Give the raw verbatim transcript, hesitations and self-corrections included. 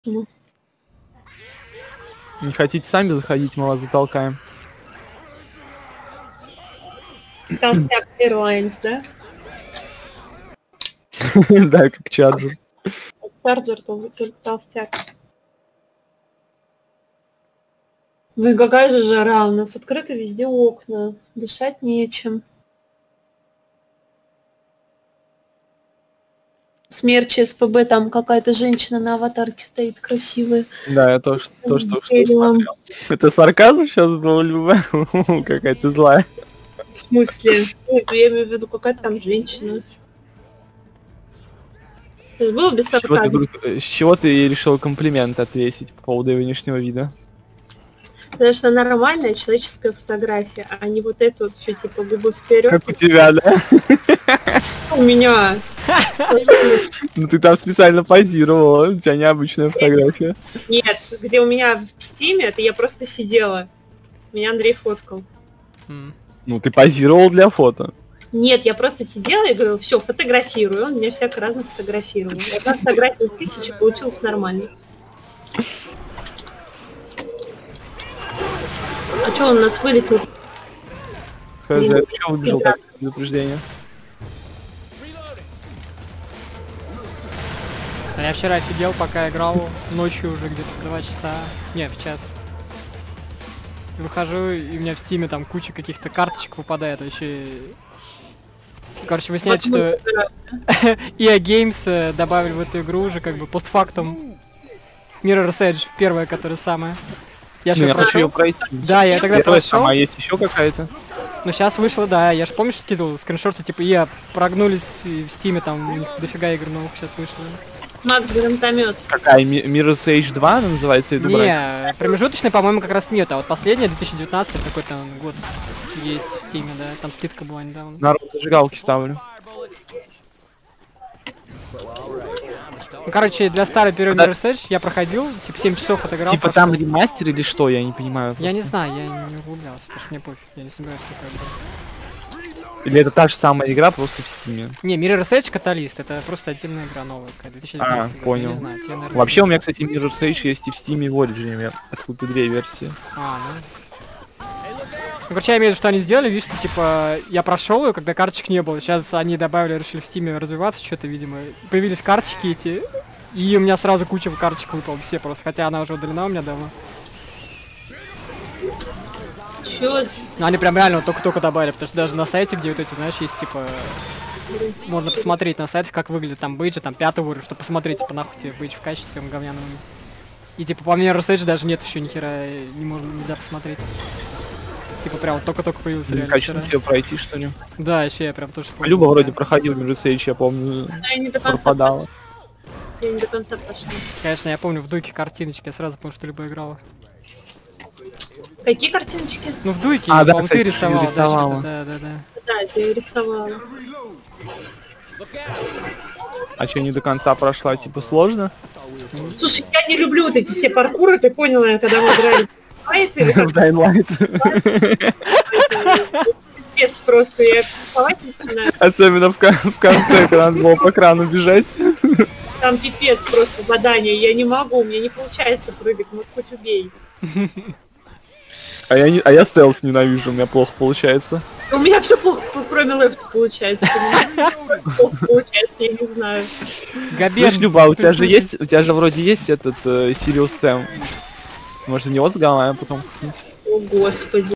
Ну. Не хотите сами заходить, мы вас затолкаем. Толстяк Airlines, да? Да, как Чарджер. Чарджер только толстяк. Ну и какая же жара, у нас открыты везде окна, дышать нечем. Смерч СПБ, там какая-то женщина на аватарке стоит красивая. Да, я тоже то, что, что смотрел. Это сарказм сейчас был, Люба? Какая ты злая. В смысле? Нет, я имею в виду, какая там женщина. Это было без сарказма. С чего ты решил комплимент ответить по поводу ее внешнего вида? Потому что нормальная человеческая фотография, а не вот это вот все типа губы вперед. Как у тебя, да? У меня. Ну ты там специально позировала, у тебя необычная фотография. Нет, где у меня в стиме, это я просто сидела. Меня Андрей фоткал. Ну ты позировал для фото. Нет, я просто сидела и говорю, все, фотографирую. Он меня всяко разно фотографировал. Одна фотография из тысячи получилась нормально. А что он у нас вылетел? Хз, ты что выбежал так с предупреждения? А я вчера офигел, пока играл ночью уже где-то в два часа, не, в час. Выхожу, и у меня в стиме там куча каких-то карточек выпадает вообще. Короче, выясняется, что и эй Games добавили в эту игру уже как бы постфактум Mirror's Edge, первая, которая самая. Я же я хочу ее пройти. Да, я тогда прошел. А есть еще какая-то? Ну сейчас вышло, да, я же помнишь скидывал скриншоты, типа я прогнулись и в стиме там у них дофига игр новых сейчас вышло. Макс гранатомет. Какая? Mirror's Edge два она называется? Не, промежуточной, по-моему, как раз нет, а вот последняя, две тысячи девятнадцатый, какой-то год есть в стиме, да, там скидка была недавно. Народ, зажигалки ставлю. Ну, короче, для старой первой Mirror's Edge я проходил, типа семь часов отыграл. Типа там ремастер или что, я не понимаю. Я не знаю, я не углублялся, потому что мне пофиг, я не собираюсь такое брать. Или это та же самая игра, просто в стиме? Не, Mirror's Edge Catalyst, это просто отдельная игра новая, две тысячи девятнадцатый А, год, понял. я не знаю, тебе, наверное, вообще у меня, кстати, Mirror's Edge есть и в стиме, и в Origin, откуда две версии. А, ну. Ну, короче, я имею в виду, что они сделали, видишь, что, типа, я прошел ее, когда карточек не было. Сейчас они добавили, решили в стиме развиваться, что-то, видимо. Появились карточки эти, и у меня сразу куча карточек выпала, все просто, хотя она уже удалена у меня давно. Чё? Ну, они прям реально вот только-только добавили, потому что даже на сайте, где вот эти, знаешь, есть, типа, можно посмотреть на сайтах, как выглядит там бейджи, там пятый уровень, чтобы посмотреть, типа, нахуй тебе бейдж в качестве говняного. И, типа, по Mirror's Edge даже нет еще ни хера, не можно, нельзя посмотреть. Типа прям вот только-только появился реально вчера. Тебе пройти, что ли? Да, еще я прям тоже помню. Люба вроде проходил Mirror's Edge, я помню, я не до конца пропадала. Я не до конца пошла. Конечно, я помню в дуйке картиночки, я сразу помню, что Люба играла. Какие картиночки? Ну в дуйке, а, да, по-моему, ты рисовала. рисовала. Да, да, да. Да, я рисовала. А что, не до конца прошла, типа сложно? Слушай, я не люблю вот эти все паркуры, ты поняла, когда мы играли в Dying Light. Пипец просто, я психовать начинаю. Особенно в, в конце, когда надо было по крану бежать. Там пипец просто задание, я не могу, у меня не получается прыгать, ну хоть убей. А я, не, а я стелс ненавижу, у меня плохо получается. У меня все плохо, кроме лефта получается. Плохо получается, я не знаю. Слышь, Люба, у тебя же есть, у тебя же вроде есть этот Сириус Сэм. Может, в него сгоняем потом? О, господи.